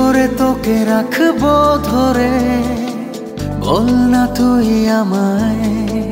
করে তোকে রাখবো ধরে, বল না তুই আমায়।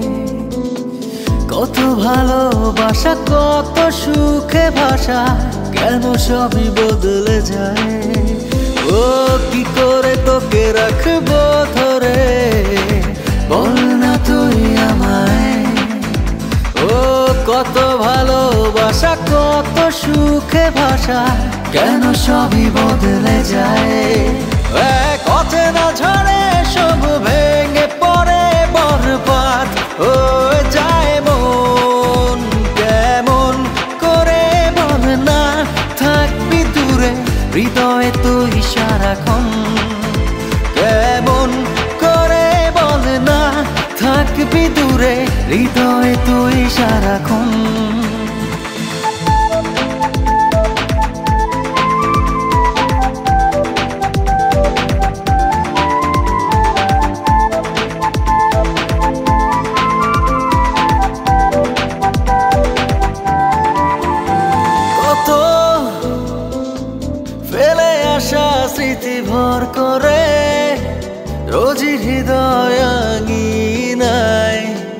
কত ভালোবাসা কত সুখে ভাষা, কেন সবই বদলে যায়। ও কি করে তোকে রাখবো ধরে, বল না তুই আমায়। ও কত ভালোবাসা কত সুখে ভাষা, কেন সবই বদলে যায়। এক অচেনা ঝড়ে সব ভেঙে পড়ে বরবাদ হয়ে যায় মন। কেমন করে বল না থাকবি দূরে, হৃদয়ে তুই সারাক্ষণ। কেমন করে বল না থাকবি দূরে, হৃদয়ে তুই সারাক্ষণ। ফেলে আসা স্মৃতি ভর করে রোজই হৃদয় আঙিনায়,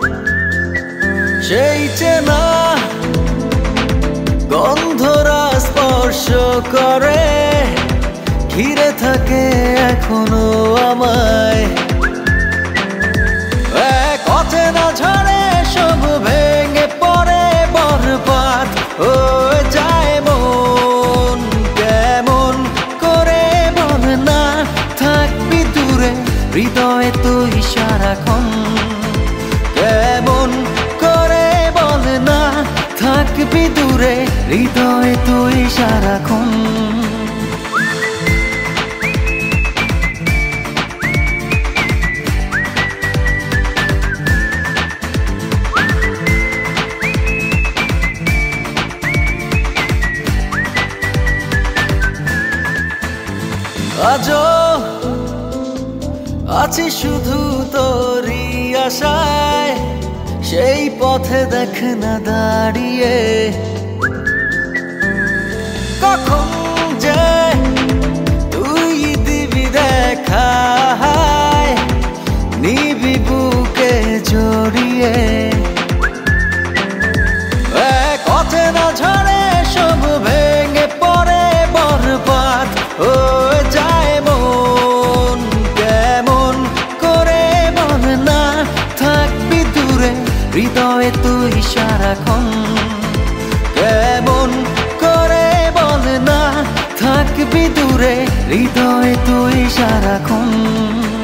সেই চেনা গন্ধরা স্পর্শ করে, ঘিরে থাকে এখনো আমায়। এক অচেনা ঝড়ে সব ভেঙে পড়ে বরবাদ হয়ে যায় মন। কেমন করে বল না থাকবি দূরে, হৃদয়ে তুই সারাক্ষণ। কেমন করে বল না থাকবি দূরে, হৃদয়ে তুই সারাক্ষণ। আজও আছি শুধু তোরই আশায়, সেই পথে দেখ না দাঁড়িয়ে। কখন যে তুই দিবি দেখা, নিবি বুকে জড়িয়ে। এক অচেনা ঝড়ে সব ভেঙে পড়ে বরবাদ হয়ে যায় মন। কেমন করে বল না থাকবি দূরে, হৃদয়ে তুই সারাক্ষণ। কেমন করে বল না থাকবি দূরে, হৃদয়ে তুই সারাক্ষণ।